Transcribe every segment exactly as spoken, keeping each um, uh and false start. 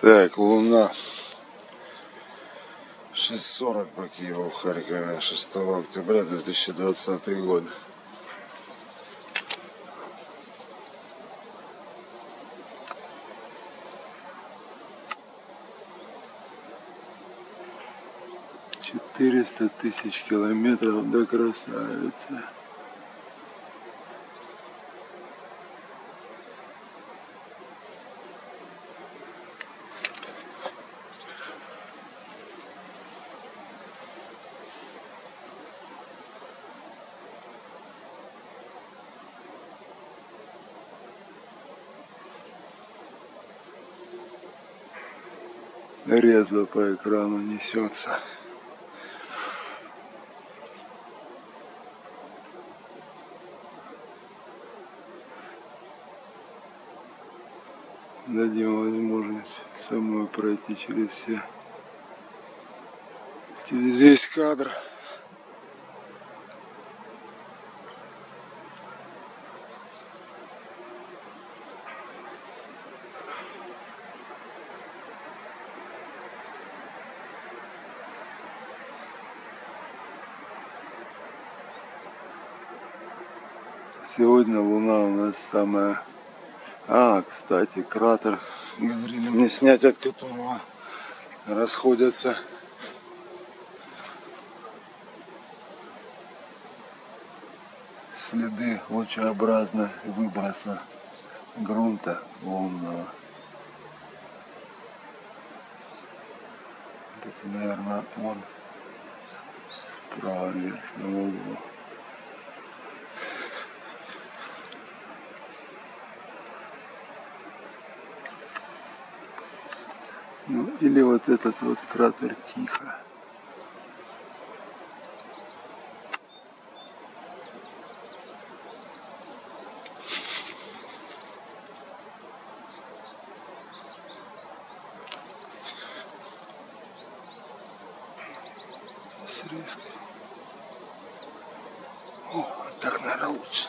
Так, Луна. шесть сорок по Киеву, в Харькове, шестого октября две тысячи двадцатый год. четыреста тысяч километров до красавицы. Резво по экрану несется. Дадим возможность самой пройти через все, через весь кадр. Сегодня Луна у нас самая... А, кстати, кратер, говорили мне снять, от которого расходятся следы лучеобразного выброса грунта лунного. Это, наверное, он справа в верхнем углу. Ну, или вот этот вот кратер Тихо. С резкой. О, так, наверное, лучше.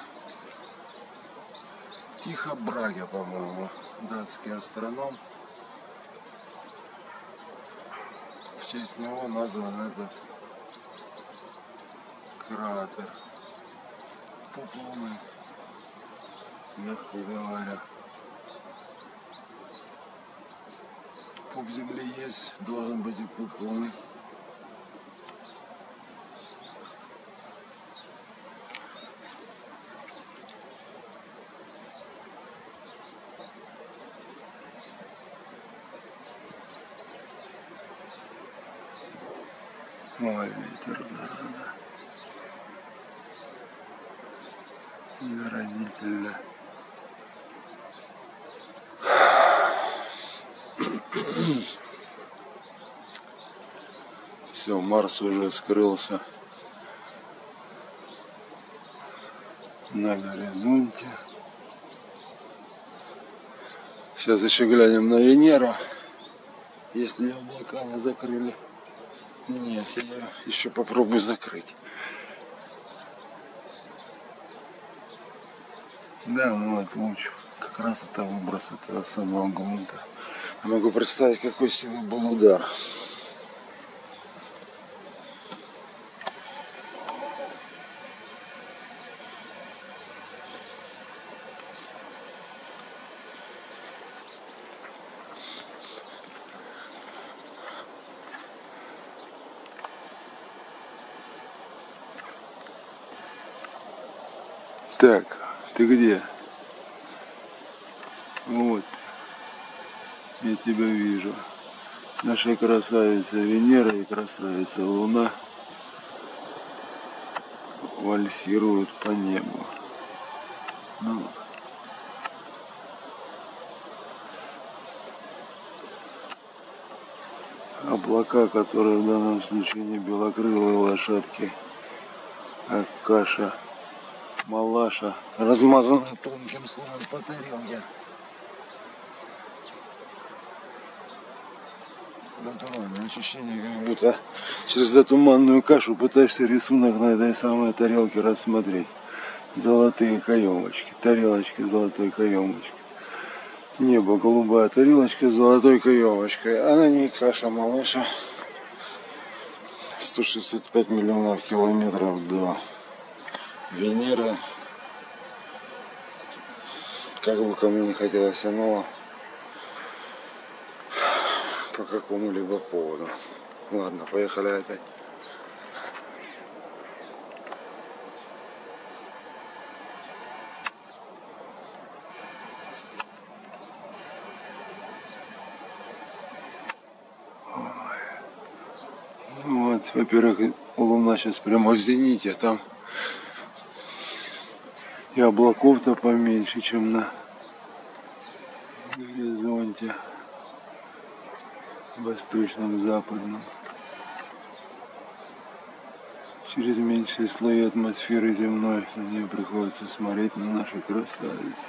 Тихо Браге, по-моему, датский астроном. В честь него назван этот кратер. Пуп Луны, мягко говоря. Пуп Земли есть, должен быть и пуп Луны. Ой, ветер, зараза. Заразительно. Все, Марс уже скрылся на горизонте. Сейчас еще глянем на Венеру, если облака не закрыли. Нет, я еще попробую закрыть. Да, ну вот луч. Как раз это выброс этого самого грунта. Я могу представить, какой силы был удар. Так, ты где? Вот, я тебя вижу. Наша красавица Венера и красавица Луна вальсируют по небу. Ну, облака, которые в данном случае не белокрылые лошадки, а каша. Малаша, размазанная тонким слоем по тарелке. Натуральное ощущение, как будто через эту туманную кашу пытаешься рисунок на этой самой тарелке рассмотреть. Золотые каемочки, тарелочки золотой каемочки. Небо, голубая тарелочка с золотой каемочкой, а на ней каша малаша. сто шестьдесят пять миллионов километров до Венеры. Как бы кому не хотелось иного по какому-либо поводу. Ладно, поехали опять. Вот, во-первых, луна сейчас прямо в зените, там и облаков-то поменьше, чем на горизонте восточном, западном. Через меньшие слои атмосферы земной на нее приходится смотреть, на нашу красавицу.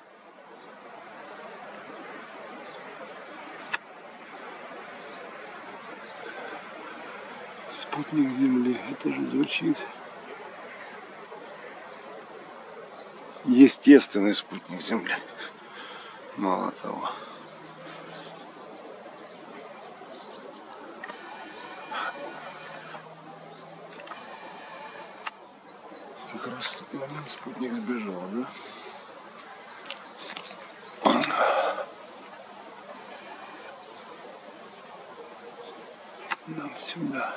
Спутник Земли, это же звучит. Естественный спутник Земли. Мало того. Как раз в тот момент спутник сбежал, да? Нам сюда.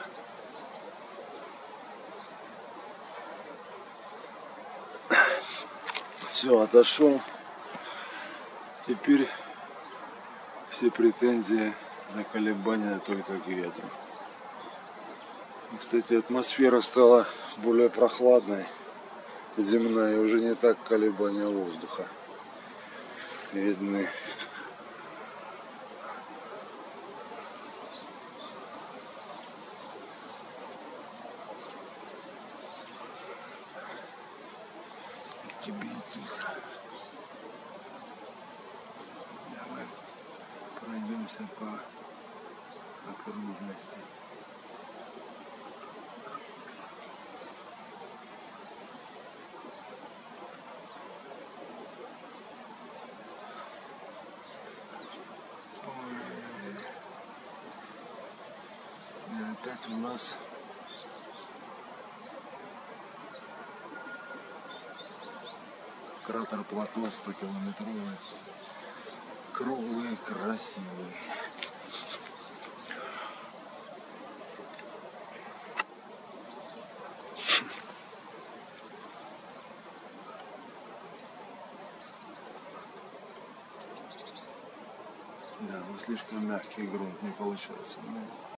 Все, отошел. Теперь все претензии за колебания только к ветру. Кстати, атмосфера стала более прохладной, земная, уже не так колебания воздуха видны. Тебе и тихо. Давай пройдемся по окружности. И опять у нас кратер плато сто километровый, круглый, красивый. Да, но слишком мягкий грунт, не получается.